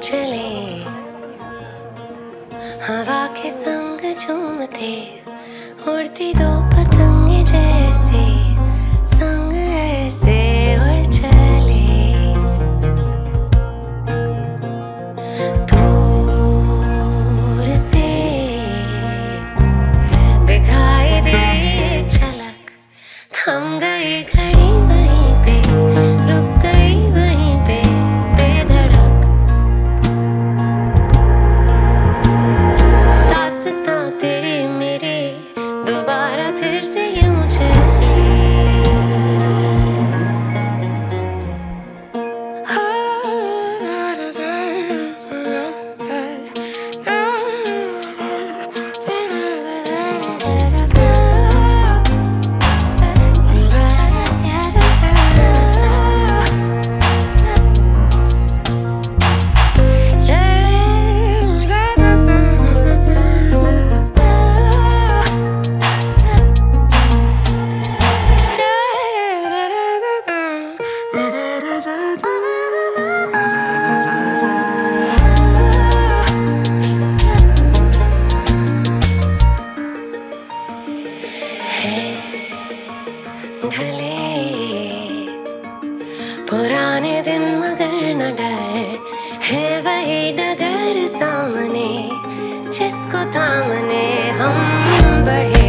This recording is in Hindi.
चले हवा के संग झूमते उड़ती दो पतंगे जैसे संग ऐसे उड़ चले दूर से दिखाई दे एक झलक थम गई घड़ी वहीं पे रुक गई वहीं पे बेधड़क दास्तां तेरी मेरी दोबारा फिर से यूं चली ढले पुराने दिन मगर न डर है वही डगर सामने जिसको थामने हम बढ़े